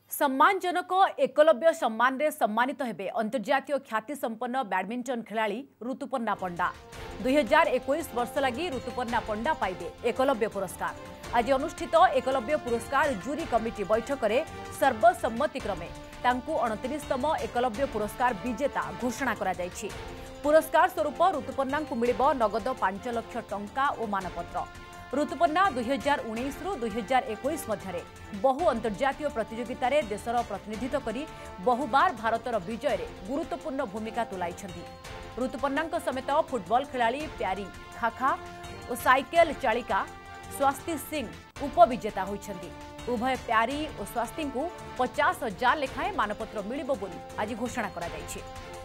सम्मानजनक एकलव्य सम्मान रे सम्मानित हेबे अंतर्जातीय ख्याति संपन्न बैडमिंटन खिलाड़ी ऋतुपर्णा पंडा 2021 वर्ष लगी ऋतुपर्णा पंडा पाइबे एकलव्य पुरस्कार। आज अनुष्ठित एकलव्य पुरस्कार जूरी कमिटी बैठक में सर्वसम्मतिक्रमे तांकू 29तम एकलव्य पुरस्कार विजेता घोषणा करा जायछि। पुरस्कार स्वरूप ऋतुपर्णा को मिलिबो नगद 5 लाख टंका और मानपत्र। ऋतुपर्णा 2019 रु 2021 मध्य बहु अंतर्जातीय प्रतियोगिता रे देशर प्रतिनिधित्व करी बहुबार भारतर विजय रे गुरुत्वपूर्ण भूमिका तुलाइछन्ती। ऋतुपर्णा समेत फुटबॉल खिलाड़ी प्यारी खाखा और साइकेल चालिका स्वास्ति सिंह उपविजेता होइछन्ती। उभय प्यारी और स्वास्ति को 50,000 लेखाएं मानपत्र मिलिबो बोली आज घोषणा करा जायछि।